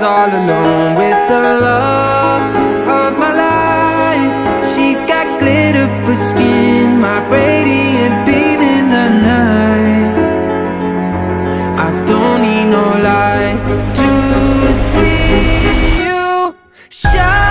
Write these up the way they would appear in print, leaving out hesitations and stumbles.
all alone with the love of my life. She's got glitter for skin, my radiant beam in the night. I don't need no light to see you shine.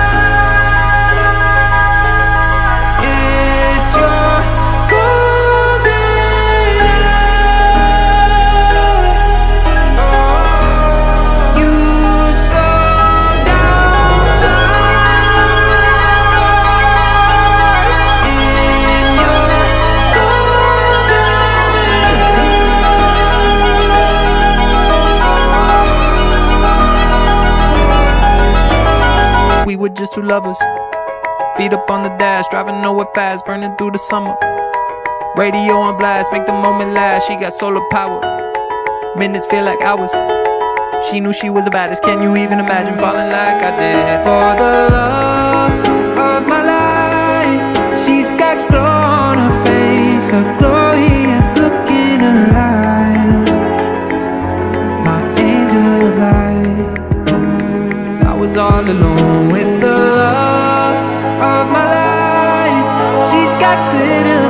We were just two lovers, feet up on the dash, driving nowhere fast, burning through the summer. Radio on blast, make the moment last. She got solar power, minutes feel like hours. She knew she was the baddest. Can you even imagine falling like I did? For the love of my life, she's got glow on her face, a glorious look in her eyes. My angel of light. I was all alone with the love of my life. She's got glitter